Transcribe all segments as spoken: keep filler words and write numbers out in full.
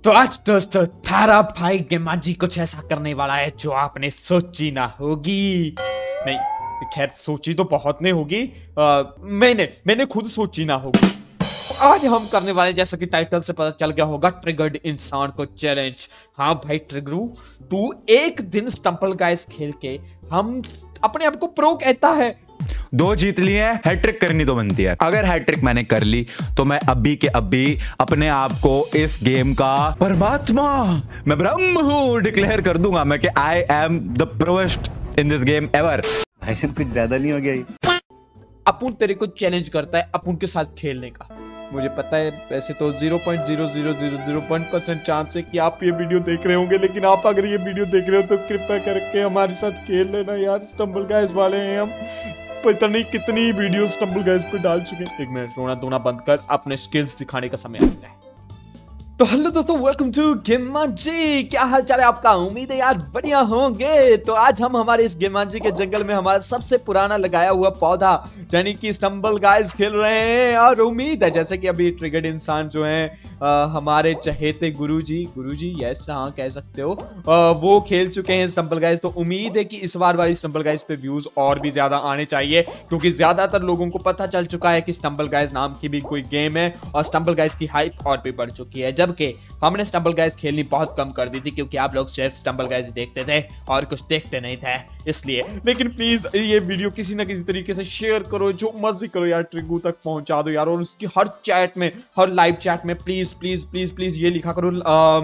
तो आज दोस्तों थारा भाई गेमाजी कुछ ऐसा करने वाला है जो आपने सोची ना होगी। नहीं, खैर सोची तो बहुत नहीं होगी, आ, मैंने मैंने खुद सोची ना होगी। आज हम करने वाले, जैसा कि टाइटल से पता चल गया होगा, ट्रिगर्ड इंसान को चैलेंज। हाँ भाई ट्रिगरू, तू एक दिन स्टंपल गाइस खेल के हम अपने आप को प्रो कहता है। दो जीत लिए हैं, हैट्रिक करनी तो बनती है। अगर हैट्रिक मैंने कर ली तो मैं अभी के अभी अपने आप को इस गेम का परमात्मा, मैं ब्रह्म हूं, डिक्लेयर कर दूंगा मैं कि I am the proest in this game ever. भाई साहब कुछ ज्यादा नहीं हो गया ये? अपुन तेरे को चैलेंज करता है अपुन के साथ खेलने का। मुझे पता है वैसे तो zero point zero zero zero zero one percent chance है कि आप ये वीडियो देख रहे होंगे, लेकिन आप अगर ये वीडियो देख रहे हो तो कृपया करके हमारे साथ खेल लेना यार। स्टंबल गाइस वाले हैं हम, पता नहीं कितनी वीडियो स्टंबल गाइस पे डाल चुके हैं। एक मिनट, रोना धोना बंद कर, अपने स्किल्स दिखाने का समय आ गया है। तो हेलो दोस्तों, वेलकम टू गेमाजी। क्या हाल चाल है आपका? उम्मीद है यार बढ़िया होंगे। तो आज हम हमारे इस गेमाजी के जंगल में हमारा सबसे पुराना लगाया हुआ पौधा यानी कि स्टंबल गाइस खेल रहे हैं। और उम्मीद है जैसे कि अभी ट्रिगर्ड इंसान जो है आ, हमारे चहेते गुरुजी गुरुजी यस हाँ कह सकते हो, आ, वो खेल चुके हैं स्टंबल गाइस। तो उम्मीद है कि इस बार वाली स्टंबल गाइस पे व्यूज और भी ज्यादा आने चाहिए, क्योंकि ज्यादातर लोगों को पता चल चुका है कि स्टंबल गाइस नाम की भी कोई गेम है और स्टंबल गाइस की हाइप और भी बढ़ चुकी है। जबकि हमने स्टंबल गाइस खेलनी बहुत कम कर दी थी, क्योंकि आप लोग सिर्फ स्टंबल गाइस देखते थे और कुछ देखते नहीं थे इसलिए। लेकिन प्लीज ये वीडियो किसी ना किसी तरीके से शेयर करो, जो मर्जी करो यार, ट्रिगू तक पहुंचा दो यार। और उसकी हर चैट में, हर लाइव चैट में प्लीज प्लीज प्लीज प्लीज ये लिखा करो,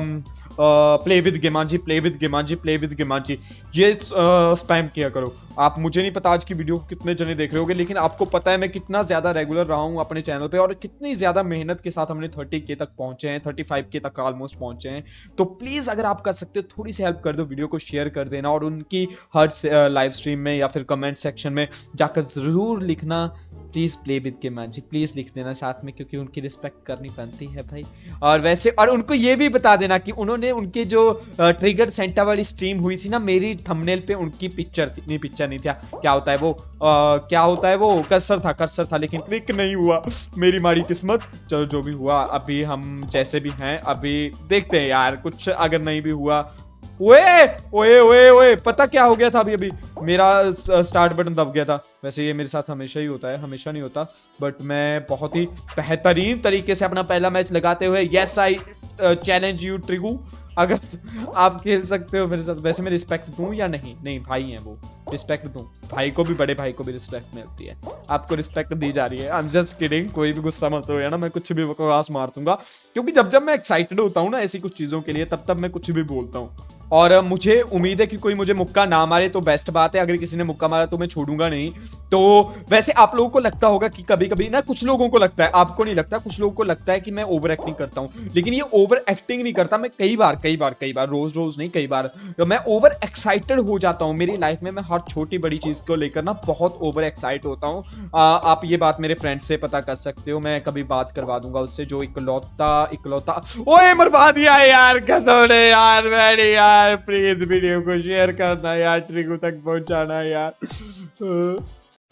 play with Gamaji, play with Gamaji, play with Gamaji, ये स्पैम किया करो। आप, मुझे नहीं पता आज की वीडियो को कितने जने देख रहे होंगे, लेकिन आपको पता है मैं कितना ज्यादा रेगुलर रहा हूं अपने चैनल पे और कितनी ज्यादा मेहनत के साथ हमने थर्टी के तक पहुंचे हैं, थर्टी फाइव के तक ऑलमोस्ट पहुंचे हैं। तो प्लीज अगर आप कर सकते हो थोड़ी सी हेल्प कर दो, वीडियो को शेयर कर देना और उनकी हर लाइव स्ट्रीम में या फिर कमेंट सेक्शन में जाकर जरूर लिखना please play with Gamaji, please लिख देना साथ में, क्योंकि उनकी रिस्पेक्ट करनी बनती है भाई। और वैसे और उनको ये भी बता देना कि उन्होंने उनके जो ट्रिगर सेंटा वाली स्ट्रीम हुई थी ना, मेरी थंबनेल पे उनकी पिक्चर थी, नहीं पिक्चर नहीं था, क्या होता है वो, आ, क्या होता है वो, कर्सर था, कर्सर था, लेकिन क्लिक नहीं हुआ। मेरी माड़ी किस्मत। चलो जो भी हुआ, अभी हम जैसे भी हैं अभी देखते हैं यार, कुछ अगर नहीं भी हुआ। ओए ओए ओए ओए, पता क्या हो गया था? अभी अभी मेरा स्टार्ट बटन दब गया था। वैसे ये मेरे साथ हमेशा ही होता है, हमेशा नहीं होता, बट मैं बहुत ही बेहतरीन तरीके से अपना पहला मैच लगाते हुए यस आई चैलेंज यू ट्रिगू, अगर आप खेल सकते हो मेरे साथ। वैसे मैं रिस्पेक्ट दूं या नहीं? नहीं भाई हैं वो, रिस्पेक्ट दूं। भाई को भी, बड़े भाई को भी रिस्पेक्ट मिलती है, आपको रिस्पेक्ट दी जा रही है। आई एम जस्ट किडिंग, कोई भी गुस्सा मत हो, है ना? मैं कुछ भी बकवास मार दूंगा, क्योंकि जब जब मैं एक्साइटेड होता हूँ ना ऐसी कुछ चीजों के लिए, तब तब मैं कुछ भी बोलता हूँ। और मुझे उम्मीद है कि कोई मुझे मुक्का ना मारे तो बेस्ट बात है। अगर किसी ने मुक्का मारा तो मैं छोड़ूंगा नहीं। तो वैसे आप लोगों को लगता होगा कि कभी कभी ना, कुछ लोगों को लगता है, आपको नहीं लगता, कुछ लोगों को लगता है कि मैं ओवर एक्टिंग करता हूं, लेकिन ये ओवर एक्टिंग नहीं करता मैं। कई बार कई बार कई बार रोज रोज नहीं, कई बार तो मैं ओवर एक्साइटेड हो जाता हूं। मेरी लाइफ में मैं हर छोटी बड़ी चीज को लेकर ना बहुत ओवर एक्साइट होता हूं। आप ये बात मेरे फ्रेंड से पता कर सकते हो, मैं कभी बात करवा दूंगा उससे, जो इकलौता इकलौता ओए मरवा दिया यार, कसम ने यार, मैंने यार, प्लीज वीडियो को शेयर करना यार, ट्रिगू तक पहुंचाना यार।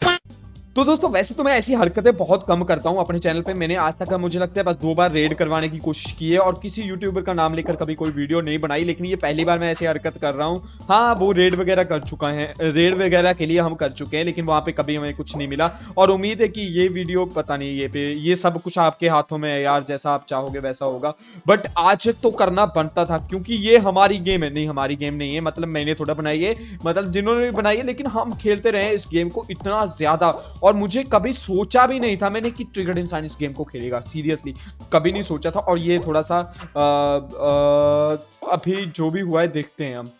तो दोस्तों वैसे तो मैं ऐसी हरकतें बहुत कम करता हूं अपने चैनल पे। मैंने आज तक का, मुझे लगता है बस दो बार रेड करवाने की कोशिश की है और किसी यूट्यूबर का नाम लेकर कभी कोई वीडियो नहीं बनाई, लेकिन ये पहली बार मैं ऐसी हरकत कर रहा हूं। हाँ, वो रेड वगैरह कर चुका है, रेड वगैरह के लिए हम कर चुके हैं, लेकिन वहां पे कभी हमें कुछ नहीं मिला। और उम्मीद है कि ये वीडियो, पता नहीं, ये पे ये सब कुछ आपके हाथों में है यार, जैसा आप चाहोगे वैसा होगा। बट आज तो करना बनता था, क्योंकि ये हमारी गेम है। नहीं, हमारी गेम नहीं है, मतलब मैंने थोड़ा बनाई है, मतलब जिन्होंने भी बनाई है, लेकिन हम खेलते रहे इस गेम को इतना ज्यादा। और मुझे कभी सोचा भी नहीं था मैंने कि ट्रिगर्ड इंसान इस गेम को खेलेगा, सीरियसली कभी नहीं सोचा था। और ये थोड़ा सा आ, आ, अभी जो भी हुआ है देखते हैं हम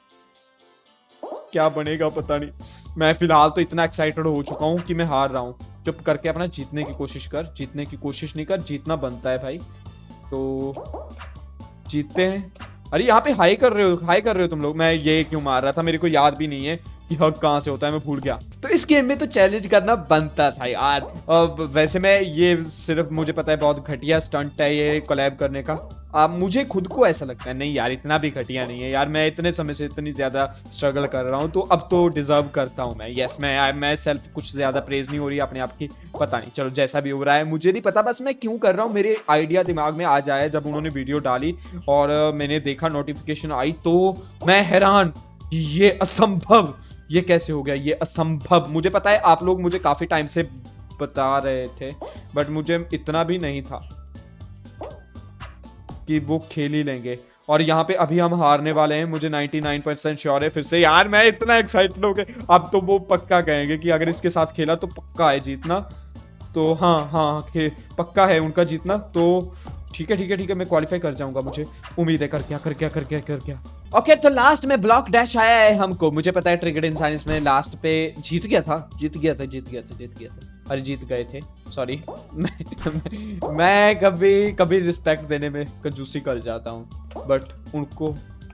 क्या बनेगा, पता नहीं। मैं फिलहाल तो इतना एक्साइटेड हो चुका हूं कि मैं हार रहा हूं। चुप करके अपना जीतने की कोशिश कर, जीतने की कोशिश नहीं कर, जीतना बनता है भाई। तो जीतते हैं। अरे यहाँ पे हाई कर रहे हो, हाई कर रहे हो तुम लोग। मैं ये क्यों मार रहा था, मेरे को याद भी नहीं है कि हक कहाँ से होता है, मैं भूल गया। तो इस गेम में तो चैलेंज करना बनता था यार। अब वैसे मैं ये सिर्फ मुझे पता है बहुत घटिया स्टंट है ये कोलैब करने का। अब मुझे खुद को ऐसा लगता है नहीं यार इतना भी घटिया नहीं है यार, मैं इतने समय से इतनी ज्यादा स्ट्रगल कर रहा हूँ तो अब तो डिजर्व करता हूँ मैं। यस मैं मैं सेल्फ कुछ ज्यादा प्रेज नहीं हो रही अपने आप की, पता नहीं, चलो जैसा भी हो रहा है मुझे नहीं पता, बस मैं क्यों कर रहा हूँ। मेरे आइडिया दिमाग में आ जाए जब उन्होंने वीडियो डाली और मैंने देखा नोटिफिकेशन आई तो मैं हैरान कि ये असंभव, ये कैसे हो गया, ये असंभव। मुझे पता है आप लोग मुझे काफी टाइम से बता रहे थे बट मुझे इतना भी नहीं था कि वो खेल ही लेंगे। और यहाँ पे अभी हम हारने वाले हैं, मुझे निन्यानवे परसेंट श्योर है। फिर से यार मैं इतना एक्साइटेड हो गया, अब तो वो पक्का कहेंगे कि अगर इसके साथ खेला तो पक्का है जीतना। तो हाँ हाँ पक्का है उनका जीतना, तो ठीक है ठीक है ठीक है मैं क्वालिफाई कर जाऊंगा, मुझे उम्मीद है। कर क्या कर क्या कर क्या कर क्या ओके okay, तो लास्ट में ब्लॉक डैश आया है हमको। मुझे पता है ट्रिगर्ड इंसान इसमें लास्ट पे जीत गया था जीत गया था जीत गया था जीत गया था अरे जीत गए थे सॉरी मैं, मैं कभी कभी रिस्पेक्ट देने में कंजूसी कर जाता हूँ बट उनको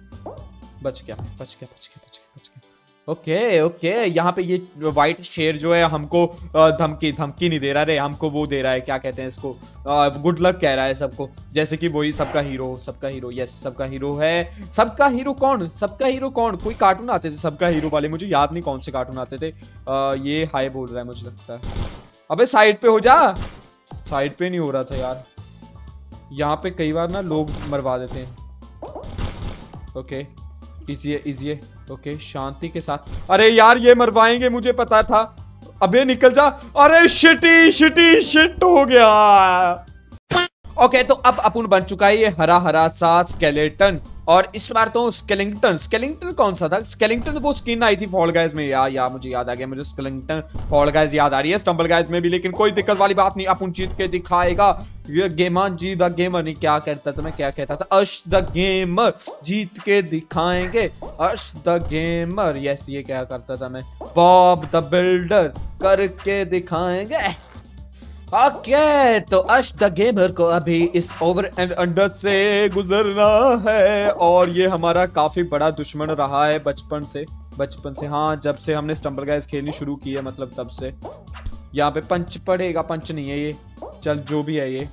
बच गया बच गया बच गया बच गया बच गया ओके ओके यहाँ पे ये व्हाइट शेर जो है हमको धमकी धमकी नहीं दे रहा रे, हमको वो दे रहा है, क्या कहते हैं इसको, गुड लक कह रहा है सबको, जैसे कि वही सबका हीरो सबका हीरो यस सबका हीरो है। सबका हीरो कौन सबका हीरो कौन कोई कार्टून आते थे सबका हीरो वाले, मुझे याद नहीं कौन से कार्टून आते थे। आ, ये हाय बोल रहा है मुझे लगता है। अबे साइड पे हो जा, साइड पे नहीं हो रहा था यार। यहाँ पे कई बार ना लोग मरवा देते हैं। ओके इजी है इजी है ओके शांति के साथ। अरे यार ये मरवाएंगे मुझे पता था। अबे निकल जा, अरे शिटी शिटी शिट हो गया। ओके okay, तो अब अपन बन चुका है ये हरा हरा सा स्केलेटन, और इस बार तो स्केलिंगटन स्केलिंगटन कौन सा था, स्केलिंगटन वो स्किन आई थी फॉल गाइज में यार यार मुझे याद आ गया, मुझे स्केलिंगटन फॉल गाइज याद आ रही है, स्टम्बल गाइज में भी, लेकिन कोई दिक्कत वाली बात नहीं, अपन जीत के दिखाएगा। ये गेमर जी द गेमर नहीं क्या कहता था मैं क्या कहता था अश द गेमर जीत के दिखाएंगे, अश द गेमर यस ये क्या करता था मैं, बॉब द बिल्डर करके दिखाएंगे। ओके okay, तो अश द गेमर को अभी इस ओवर एंड अंडर से गुजरना है, और ये हमारा काफी बड़ा दुश्मन रहा है बचपन से बचपन से हाँ जब से हमने स्टम्बल गाइज खेलनी शुरू की है, मतलब तब से। यहाँ पे पंच पड़ेगा, पंच नहीं है ये, चल जो भी है ये।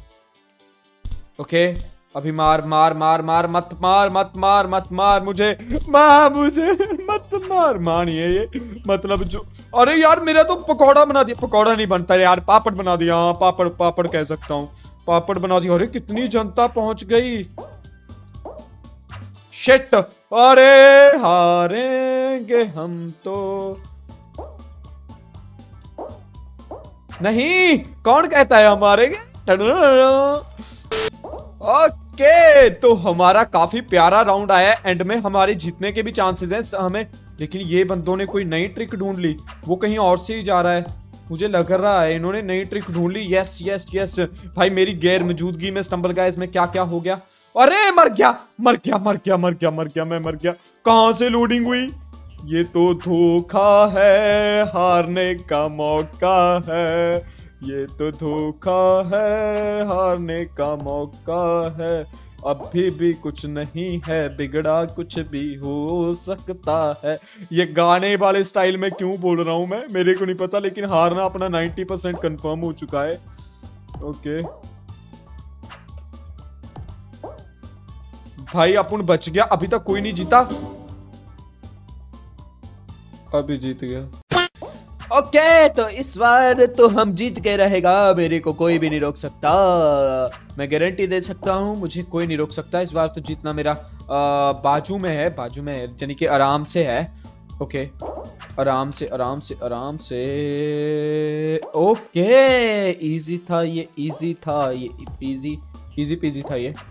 ओके okay, अभी मार मार मार मार मत मार मत मार मत मार मुझे मार मुझे मत मार मानिए ये मतलब जो, अरे यार मेरा तो पकौड़ा बना दिया, पकौड़ा नहीं बनता यार पापड़ बना दिया, हाँ पापड़ पापड़ कह सकता हूँ, पापड़ बना दिया। अरे कितनी जनता पहुंच गई, शिट, अरे हारेंगे हम तो नहीं, कौन कहता है हम हारेंगे। ओके okay, तो हमारा काफी प्यारा राउंड आया, एंड में हमारे जीतने के भी चांसेस हैं हमें, लेकिन ये बंदों ने कोई नई ट्रिक ढूंढ ली, वो कहीं और से ही जा रहा है मुझे लग रहा है, इन्होंने नई ट्रिक ढूंढ ली। यस यस यस भाई मेरी गैर मौजूदगी में स्टम्बल गाइज में क्या क्या हो गया, अरे मर गया मर गया मर गया मर गया मर गया मैं मर गया। कहां से लोडिंग हुई, ये तो धोखा है, हारने का मौका है, ये तो धोखा है, हारने का मौका है, अभी भी कुछ नहीं है बिगड़ा, कुछ भी हो सकता है। ये गाने वाले स्टाइल में क्यों बोल रहा हूं मैं मेरे को नहीं पता, लेकिन हारना अपना नब्बे परसेंट कंफर्म हो चुका है। ओके भाई अपन बच गया, अभी तक कोई नहीं जीता, अभी जीत गया। ओके okay, तो इस बार तो हम जीत के रहेगा, मेरे को कोई भी नहीं रोक सकता, मैं गारंटी दे सकता हूँ, मुझे कोई नहीं रोक सकता। इस बार तो जीतना मेरा आ, बाजू में है, बाजू में है यानी कि आराम से है। ओके आराम से आराम से आराम से ओके इजी था ये, इजी था ये, इजी इजी पीजी था ये।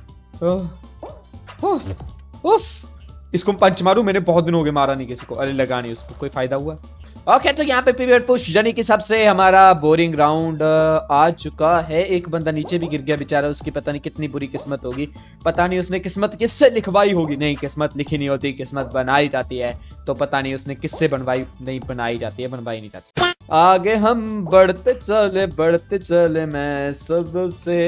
उफ उफ इसको पंच मारू, मैंने बहुत दिन हो गए मारा नहीं किसी को, अरे लगा नहीं उसको, कोई फायदा हुआ। ओके okay, तो यहाँ पे पिवट पुश यानी कि सबसे हमारा बोरिंग राउंड आ चुका है। एक बंदा नीचे भी गिर गया बेचारा, उसकी पता नहीं कितनी बुरी किस्मत होगी, पता नहीं उसने किस्मत किससे लिखवाई होगी, नहीं किस्मत लिखी नहीं होती, किस्मत बनाई जाती है, तो पता नहीं उसने किससे बनवाई, नहीं बनाई जाती है, बनवाई नहीं जाती। आगे हम बढ़ते चले बढ़ते चले, मैं सबसे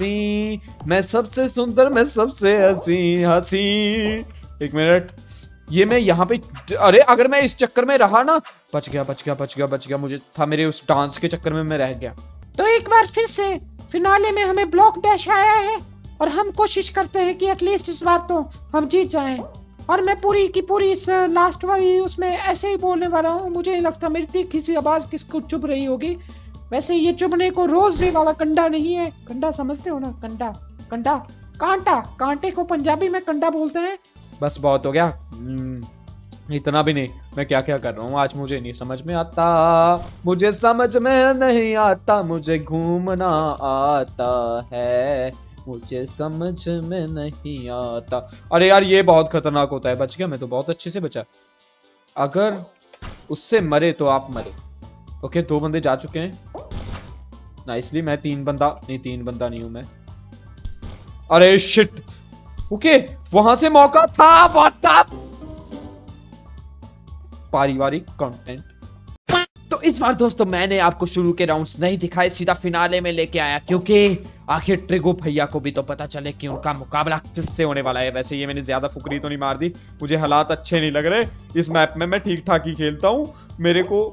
हंसी, मैं सबसे सुंदर, मैं सबसे हंसी हंसी। एक मिनट ये मैं यहाँ पे, अरे अगर मैं इस चक्कर में रहा ना, बच गया बच गया बच गया बच गया, मुझे था मेरे उस डांस के चक्कर में मैं रह गया। तो एक बार फिर से फिनाले में हमें ब्लॉक डैश आया है और हम कोशिश करते हैं कि एटलीस्ट इस बार तो हम जीत जाएं। और मैं पूरी की पूरी इस लास्ट वाली उसमें ऐसे ही बोलने वाला हूँ। मुझे नहीं लगता मेरी तीखी सी आवाज किसको चुभ रही होगी। वैसे ये चुभने को रोजरी वाला कंडा नहीं है। कंडा समझते हो ना, कंडा कंडा कांटा, कांटे को पंजाबी में कंडा बोलते हैं। बस बहुत हो गया, इतना भी नहीं। मैं क्या क्या कर रहा हूँ आज मुझे नहीं समझ में आता, मुझे समझ में नहीं आता, मुझे घूमना आता है, मुझे समझ में नहीं आता। अरे यार ये बहुत खतरनाक होता है। बच गया मैं तो, बहुत अच्छे से बचा। अगर उससे मरे तो आप मरे। ओके दो बंदे जा चुके हैं नाइसली। मैं तीन बंदा नहीं, तीन बंदा नहीं हूं मैं। अरे शिट, ओके वहां से मौका था। व्हाट द पारिवारिक कंटेंट। तो इस बार दोस्तों मैंने आपको शुरू के राउंड्स नहीं दिखाए, सीधा फिनाले में लेके आया, क्योंकि आखिर ट्रिगो भैया को भी तो पता चले कि उनका मुकाबला किससे होने वाला है। वैसे ये मैंने ज्यादा फुकरी तो नहीं मार दी, मुझे हालात अच्छे नहीं लग रहे इस मैप में। मैं ठीक ठाक ही खेलता हूं। मेरे को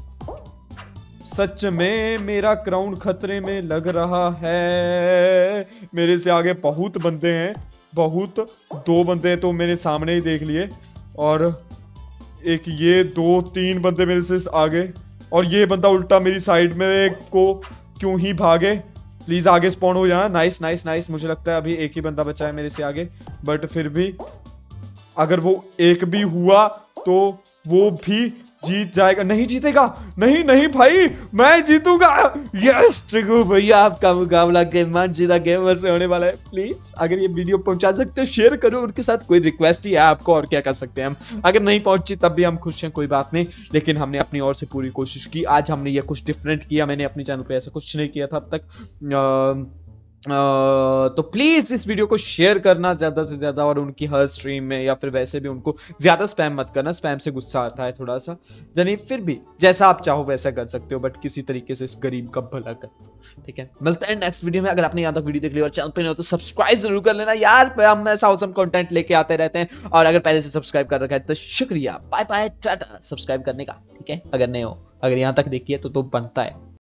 सच में मेरा क्राउन खतरे में लग रहा है। मेरे से आगे बहुत बंदे हैं, बहुत। दो बंदे तो मेरे सामने ही देख लिए, और एक ये, दो तीन बंदे मेरे से आगे, और ये बंदा उल्टा मेरी साइड में को क्यों ही भागे। प्लीज आगे स्पॉन हो जाना। Nice nice nice. मुझे लगता है अभी एक ही बंदा बचा है मेरे से आगे, बट फिर भी अगर वो एक भी हुआ तो वो भी जीत जाएगा। नहीं जीतेगा, नहीं नहीं भाई मैं जीतूंगा। यस ट्रिगो भैया आपका मुकाबला गेममान जीता गेमर से होने वाला है। प्लीज अगर ये वीडियो पहुंचा सकते हो शेयर करो उनके साथ। कोई रिक्वेस्ट ही है आपको, और क्या कर सकते हैं हम। अगर नहीं पहुंची तब भी हम खुश हैं, कोई बात नहीं, लेकिन हमने अपनी ओर से पूरी कोशिश की। आज हमने ये कुछ डिफरेंट किया। मैंने अपने चैनल पे ऐसा कुछ नहीं किया था अब तक। आ, Uh, तो प्लीज इस वीडियो को शेयर करना ज्यादा से ज्यादा, और उनकी हर स्ट्रीम में या फिर वैसे भी उनको ज्यादा स्पैम मत करना। स्पैम से गुस्सा आता है थोड़ा सा। यानी फिर भी जैसा आप चाहो वैसा कर सकते हो, बट किसी तरीके से इस गरीब का भला कर दो, ठीक है। मिलते हैं नेक्स्ट वीडियो में। अगर आपने यहाँ तक वीडियो देख ली और चैनल पे नहीं हो तो सब्सक्राइब जरूर कर लेना यार। हम ऐसा ऑसम कंटेंट लेके आते रहते हैं, और अगर पहले से सब्सक्राइब कर रखा है तो शुक्रिया, बाय बाय टाटा। सब्सक्राइब करने का, ठीक है। अगर नहीं हो, अगर यहाँ तक देखिए तो, तो बनता है।